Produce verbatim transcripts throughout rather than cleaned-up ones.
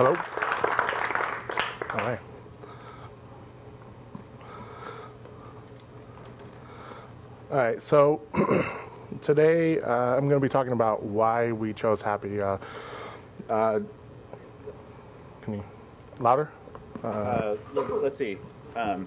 Hello? All right. All right, so today uh, I'm going to be talking about why we chose Happy. Uh, uh, can you, louder? Uh, uh, let, let's see. Um,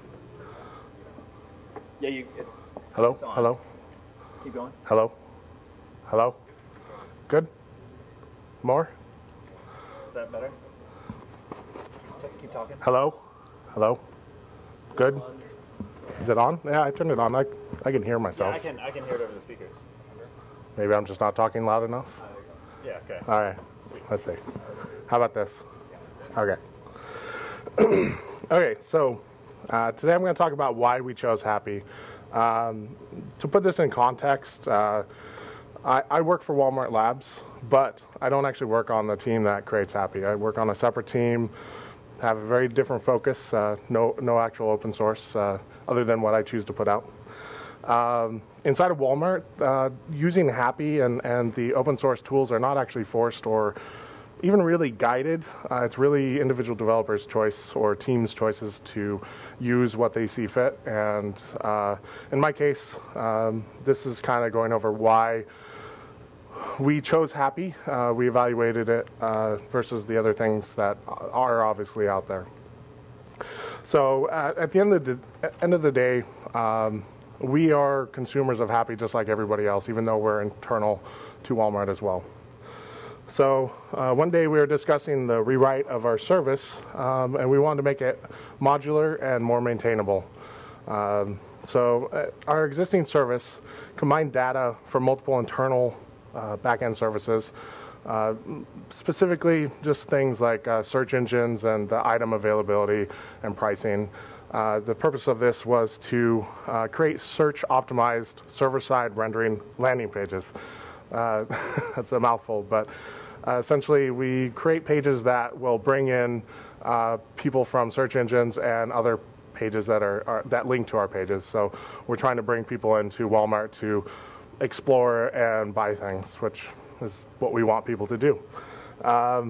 yeah, you, it's Hello? it's on. Hello? Keep going. Hello? Hello? Good? More? Is that better? Keep talking. Hello? Hello? Good? Is it on? Yeah, I turned it on. I, I can hear myself. Yeah, I can I can hear it over the speakers. Maybe I'm just not talking loud enough? Uh, yeah, okay. All right. Sweet. Let's see. How about this? Okay. Okay, so uh, today I'm going to talk about why we chose Happy. Um, to put this in context, uh, I, I work for Walmart Labs, but I don't actually work on the team that creates Happy. I work on a separate team, have a very different focus, uh, no, no actual open source uh, other than what I choose to put out. Um, inside of Walmart, uh, using Happy and, and the open source tools are not actually forced or even really guided. Uh, it's really individual developers' choice or teams' choices to use what they see fit. And uh, in my case, um, this is kind of going over why we chose Happy. Uh, we evaluated it uh, versus the other things that are obviously out there. So uh, at the end of the, end of the day, um, we are consumers of Happy just like everybody else, even though we're internal to Walmart as well. So uh, one day we were discussing the rewrite of our service, um, and we wanted to make it modular and more maintainable. Um, so uh, our existing service combined data from multiple internal uh, back-end services, uh, specifically just things like uh, search engines and the item availability and pricing. Uh, the purpose of this was to uh, create search-optimized server-side rendering landing pages. Uh, that's a mouthful, but uh, essentially we create pages that will bring in uh, people from search engines and other pages that are, are that link to our pages. So we're trying to bring people into Walmart to explore and buy things, which is what we want people to do. Um,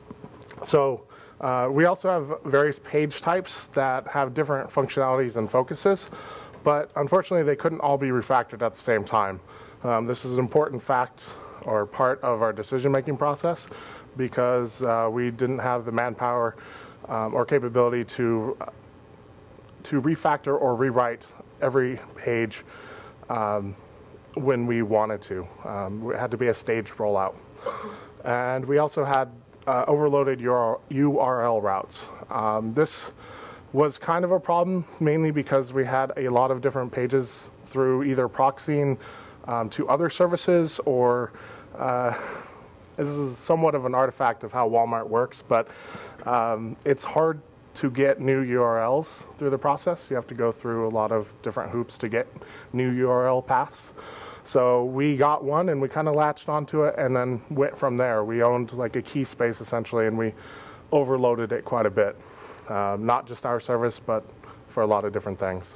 so uh, we also have various page types that have different functionalities and focuses, but unfortunately they couldn't all be refactored at the same time. Um, this is an important fact or part of our decision-making process because uh, we didn't have the manpower um, or capability to uh, to refactor or rewrite every page um, when we wanted to. Um, it had to be a staged rollout. And we also had uh, overloaded U R L routes. Um, this was kind of a problem, mainly because we had a lot of different pages through either proxying Um, to other services, or uh, this is somewhat of an artifact of how Walmart works, but um, it's hard to get new U R Ls through the process. You have to go through a lot of different hoops to get new U R L paths. So we got one and we kind of latched onto it and then went from there. We owned like a key space essentially, and we overloaded it quite a bit. Um, not just our service, but for a lot of different things.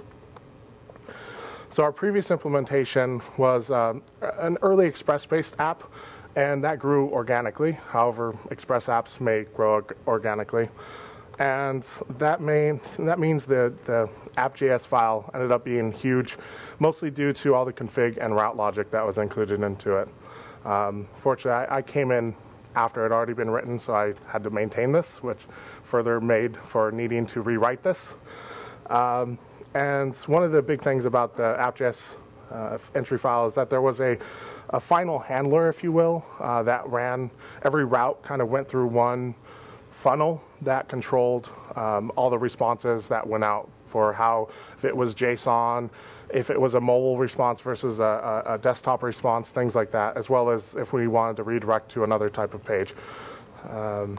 So our previous implementation was um, an early Express-based app, and that grew organically. However, Express apps may grow organically. And that, may, that means the, the app.js file ended up being huge, mostly due to all the config and route logic that was included into it. Um, fortunately, I, I came in after it had already been written, so I had to maintain this, which further made for needing to rewrite this. Um, And one of the big things about the app.js uh, entry file is that there was a, a final handler, if you will, uh, that ran, every route kind of went through one funnel that controlled um, all the responses that went out for how, if it was JSON, if it was a mobile response versus a, a, a desktop response, things like that, as well as if we wanted to redirect to another type of page. Um,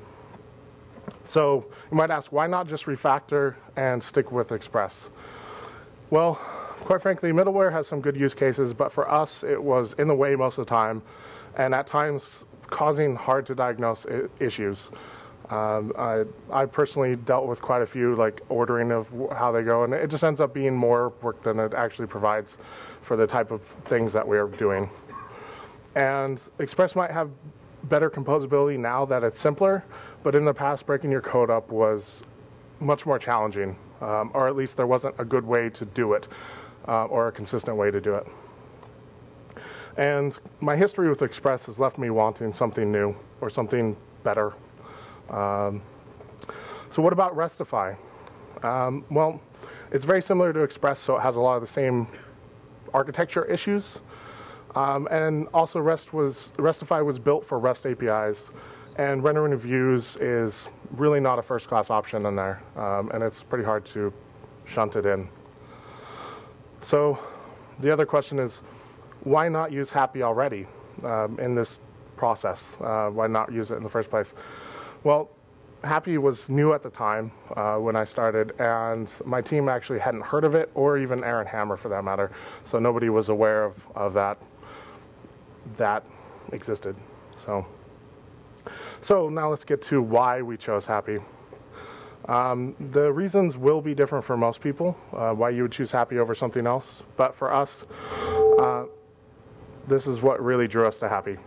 so you might ask, why not just refactor and stick with Express? Well, quite frankly, middleware has some good use cases, but for us, it was in the way most of the time, and at times causing hard to diagnose I issues. Um, I, I personally dealt with quite a few, like ordering of how they go, and it just ends up being more work than it actually provides for the type of things that we are doing. And Express might have better composability now that it's simpler, but in the past, breaking your code up was much more challenging, um, or at least there wasn't a good way to do it, uh, or a consistent way to do it. And my history with Express has left me wanting something new or something better. Um, so what about Restify? Um, well, it's very similar to Express, so it has a lot of the same architecture issues. Um, and also REST was, Restify was built for REST A P Is, and rendering of views is really not a first-class option in there, um, and it's pretty hard to shunt it in. So the other question is, why not use Happy already um, in this process? Uh, why not use it in the first place? Well, Happy was new at the time uh, when I started, and my team actually hadn't heard of it, or even Aaron Hammer for that matter, so nobody was aware of, of that that existed. So, so now let's get to why we chose Happy. Um, the reasons will be different for most people, uh, why you would choose Happy over something else, but for us, uh, this is what really drew us to Happy.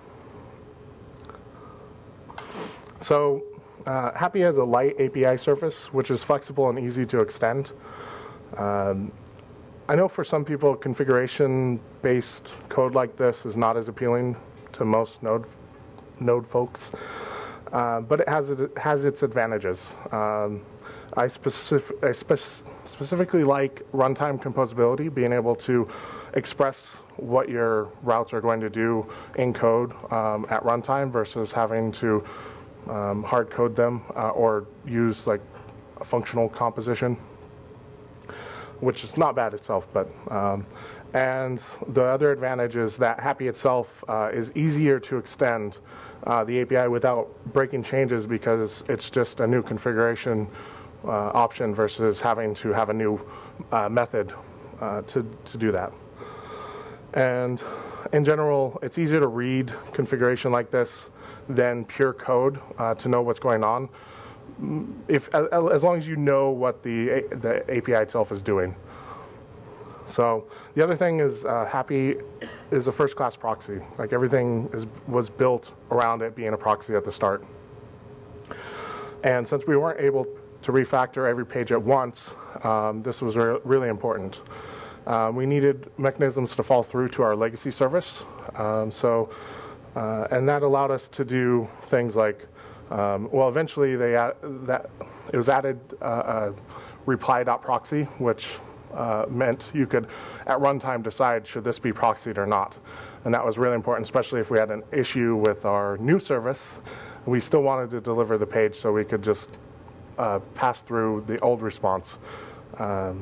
So, uh, Happy has a light A P I surface, which is flexible and easy to extend. Um, I know for some people, configuration-based code like this is not as appealing to most Node, Node folks, uh, but it has, it has its advantages. Um, I, specific, I spe specifically like runtime composability, being able to express what your routes are going to do in code um, at runtime versus having to um, hard code them uh, or use like a functional composition, which is not bad itself, but um, and the other advantage is that Happy itself uh, is easier to extend uh, the A P I without breaking changes, because it's just a new configuration uh, option versus having to have a new uh, method uh, to, to do that. And in general, it's easier to read configuration like this than pure code uh, to know what's going on, if as long as you know what the the A P I itself is doing. So the other thing is uh, Happy is a first-class proxy. Like everything is was built around it being a proxy at the start. And since we weren't able to refactor every page at once, um, this was re really important. Uh, we needed mechanisms to fall through to our legacy service. Um, so, uh, and that allowed us to do things like, um, well, eventually they add, that it was added uh, a reply.proxy, which uh, meant you could, at runtime, decide should this be proxied or not. And that was really important, especially if we had an issue with our new service. We still wanted to deliver the page, so we could just uh, pass through the old response. Um,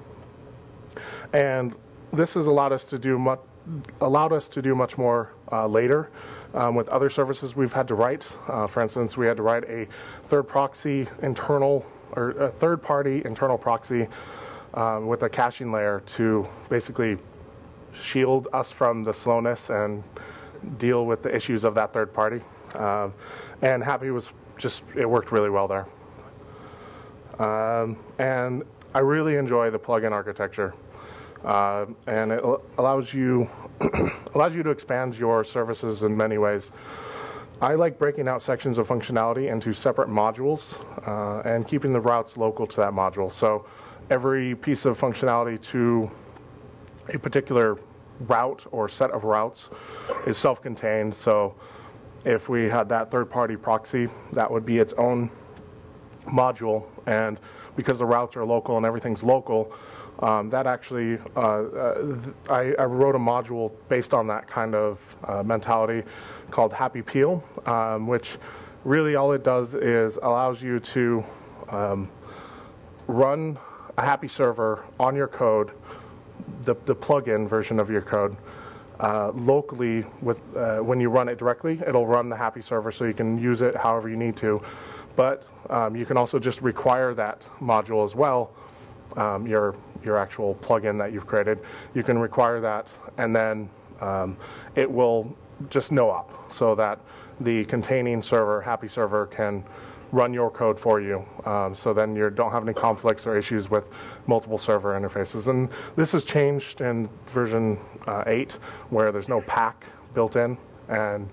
And this has allowed us to do much, allowed us to do much more uh, later um, with other services we've had to write. Uh, for instance, we had to write a third proxy internal or a third-party internal proxy um, with a caching layer to basically shield us from the slowness and deal with the issues of that third party. Uh, and Happy was just, it worked really well there. Um, and I really enjoy the plugin architecture. Uh, and it allows you allows you to expand your services in many ways. I like breaking out sections of functionality into separate modules uh, and keeping the routes local to that module. So every piece of functionality to a particular route or set of routes is self-contained. So if we had that third-party proxy, that would be its own module. And because the routes are local and everything's local, Um, that actually, uh, uh, I, I wrote a module based on that kind of uh, mentality called Happy Peel, um, which really all it does is allows you to um, run a Happy server on your code, the, the plugin version of your code, uh, locally. With uh, when you run it directly, it'll run the Happy server, so you can use it however you need to. But um, you can also just require that module as well. Um, your your actual plugin that you've created, you can require that, and then um, it will just no op, so that the containing server, Happy server, can run your code for you. Um, so then you don't have any conflicts or issues with multiple server interfaces. And this has changed in version uh, eight, where there's no pack built in, and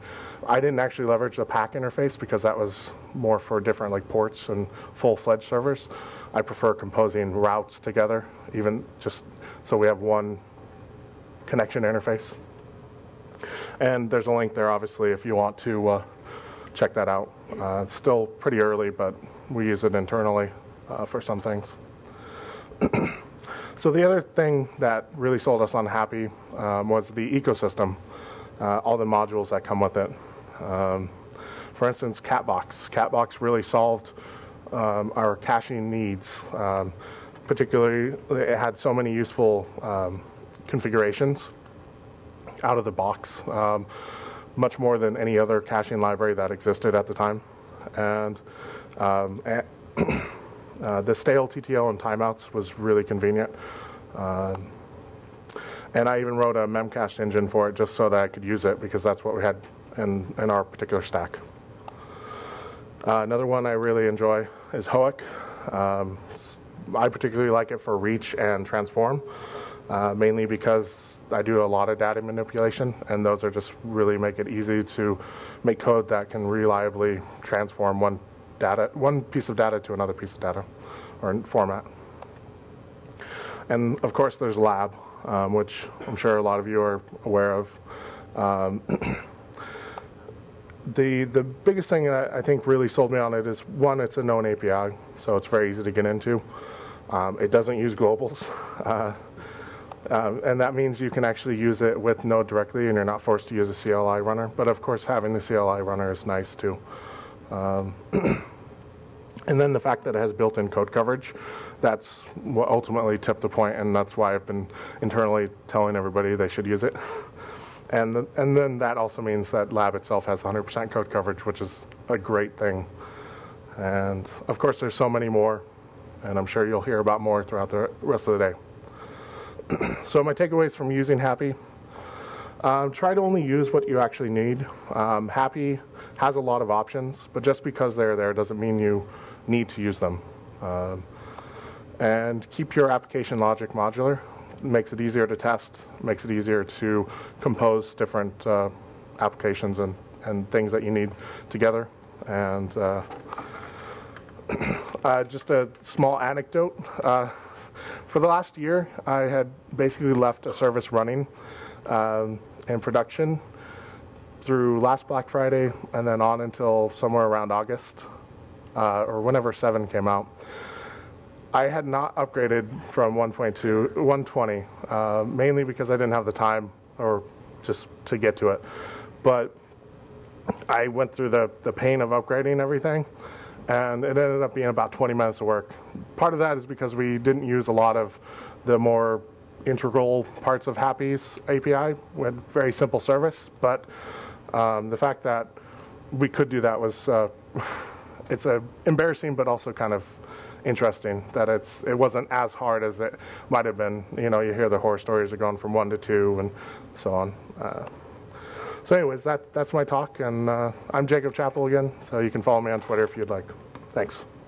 I didn't actually leverage the P A C interface because that was more for different like ports and full-fledged servers. I prefer composing routes together, even just so we have one connection interface. And there's a link there, obviously, if you want to uh, check that out. Uh, it's still pretty early, but we use it internally uh, for some things. So the other thing that really sold us on Happy um, was the ecosystem, uh, all the modules that come with it. Um, for instance, Catbox. Catbox really solved um, our caching needs. Um, particularly, it had so many useful um, configurations out of the box, um, much more than any other caching library that existed at the time. And um, uh, the stale T T L and timeouts was really convenient. Uh, and I even wrote a memcache engine for it just so that I could use it, because that's what we had in, in our particular stack. Uh, another one I really enjoy is Hoek. Um, I particularly like it for reach and transform, uh, mainly because I do a lot of data manipulation, and those are just really make it easy to make code that can reliably transform one data, one piece of data to another piece of data or format. And of course, there's Lab, um, which I'm sure a lot of you are aware of. Um, the the biggest thing that I think really sold me on it is, one, it's a known A P I, so it's very easy to get into. Um, it doesn't use globals. Uh, Um, and that means you can actually use it with Node directly, and you're not forced to use a C L I runner. But of course, having the C L I runner is nice too. Um, and then the fact that it has built-in code coverage, that's what ultimately tipped the point, and that's why I've been internally telling everybody they should use it. and, the, and then that also means that Lab itself has one hundred percent code coverage, which is a great thing. And of course, there's so many more, and I'm sure you'll hear about more throughout the rest of the day. So my takeaways from using Happy, um, try to only use what you actually need. Um, Happy has a lot of options, but just because they're there doesn't mean you need to use them. Um, and keep your application logic modular. It makes it easier to test, makes it easier to compose different uh, applications and, and things that you need together. And uh, uh, just a small anecdote. Uh, For the last year, I had basically left a service running um, in production through last Black Friday and then on until somewhere around August uh, or whenever seven came out. I had not upgraded from one point two to one twenty, uh, mainly because I didn't have the time or just to get to it. But I went through the, the pain of upgrading everything, and it ended up being about twenty minutes of work. Part of that is because we didn't use a lot of the more integral parts of Happy's A P I. We had very simple service, but um, the fact that we could do that was, uh, it's a embarrassing but also kind of interesting that it's it wasn't as hard as it might have been. You know, you hear the horror stories of going from one to two and so on. Uh, so anyways, that, that's my talk, and uh, I'm Jacob Chappell again, so you can follow me on Twitter if you'd like. Thanks.